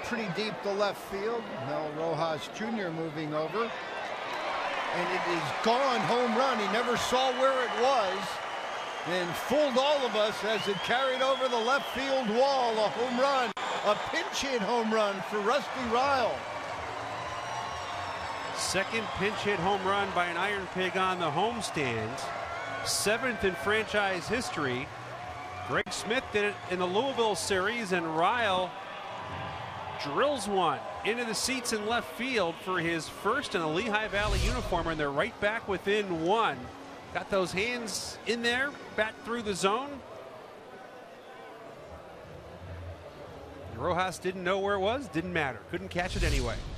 pretty deep to left field. Mel Rojas Jr. moving over. And it is gone, home run. He never saw where it was and fooled all of us as it carried over the left field wall. A home run, a pinch hit home run for Rusty Ryal. Second pinch hit home run by an Iron Pig on the homestand. 7th in franchise history. Greg Smith did it in the Louisville series, and Ryal drills one into the seats in left field for his first in a Lehigh Valley uniform, and they're right back within one. Got those hands in there, bat through the zone. Rojas didn't know where it was, didn't matter, couldn't catch it anyway.